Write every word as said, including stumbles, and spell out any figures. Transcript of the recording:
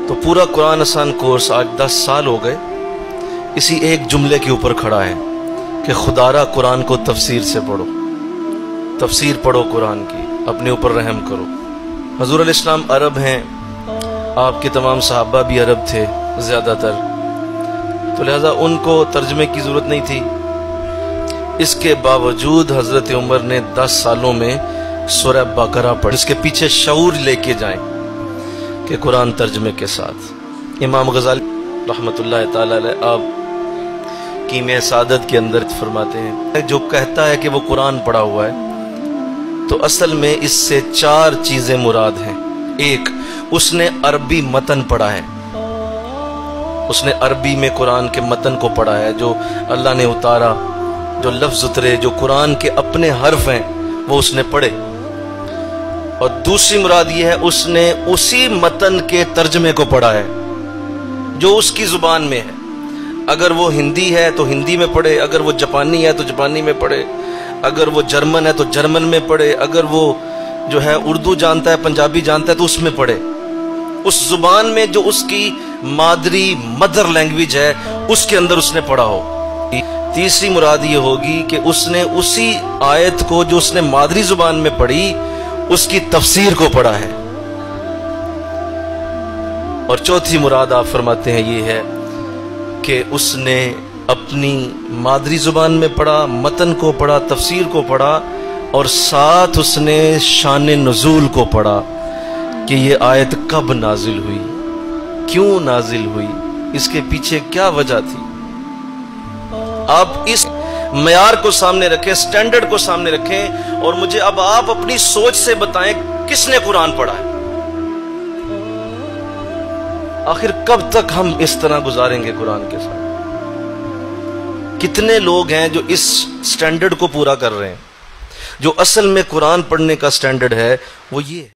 तो पूरा कुरान आसान कोर्स आज दस साल हो गए इसी एक जुमले के ऊपर खड़ा है कि खुदारा कुरान को तफसीर से पढ़ो, तफसीर पढ़ो कुरान की, अपने ऊपर रहम करो। हजूर अलैहिस्सलाम अरब हैं, आपके तमाम सहाबा भी अरब थे ज़्यादातर, तो लिहाजा उनको तर्जमे की ज़रूरत नहीं थी। इसके बावजूद हज़रत उमर ने दस सालों में सूरह बकरा पढ़ी, इसके पीछे शऊर लेके जाएं कि कुरान तर्जमे के साथ। इमाम गज़ाली रहमतुल्लाह ताला अलैह आप कीमे सादत के अंदर फरमाते हैं, जो कहता है कि वो कुरान पढ़ा हुआ है तो असल में इससे चार चीजें मुराद हैं। एक, उसने अरबी मतन पढ़ा है, उसने अरबी में कुरान के मतन को पढ़ा है, जो अल्लाह ने उतारा, जो लफ्ज उतरे, जो कुरान के अपने हर्फ हैं वो उसने पढ़े। और दूसरी मुराद ये है उसने उसी मतन के तर्जमे को पढ़ा है जो उसकी जुबान में है। अगर वो हिंदी है तो हिंदी में पढ़े, अगर वो जापानी है तो जापानी में पढ़े, अगर वो जर्मन है तो जर्मन में पढ़े, अगर वो जो है उर्दू जानता है, पंजाबी जानता है तो उसमें पढ़े, उस जुबान में जो उसकी मादरी मदर लैंग्वेज है उसके अंदर उसने पढ़ा हो। तीसरी मुराद ये होगी कि उसने उसी आयत को जो उसने मादरी जुबान में पढ़ी उसकी तफसीर को पढ़ा है। और चौथी मुराद आप फरमाते हैं ये है कि उसने अपनी मादरी जुबान में पढ़ा, मतन को पढ़ा, तफसीर को पढ़ा, और साथ उसने शान नुज़ूल को पढ़ा कि ये आयत कब नाजिल हुई, क्यों नाजिल हुई, इसके पीछे क्या वजह थी। आप इस मयार को सामने रखें, स्टैंडर्ड को सामने रखें, और मुझे अब आप अपनी सोच से बताएं किसने कुरान पढ़ा है। आखिर कब तक हम इस तरह गुजारेंगे कुरान के साथ? कितने लोग हैं जो इस स्टैंडर्ड को पूरा कर रहे हैं? जो असल में कुरान पढ़ने का स्टैंडर्ड है वो ये है।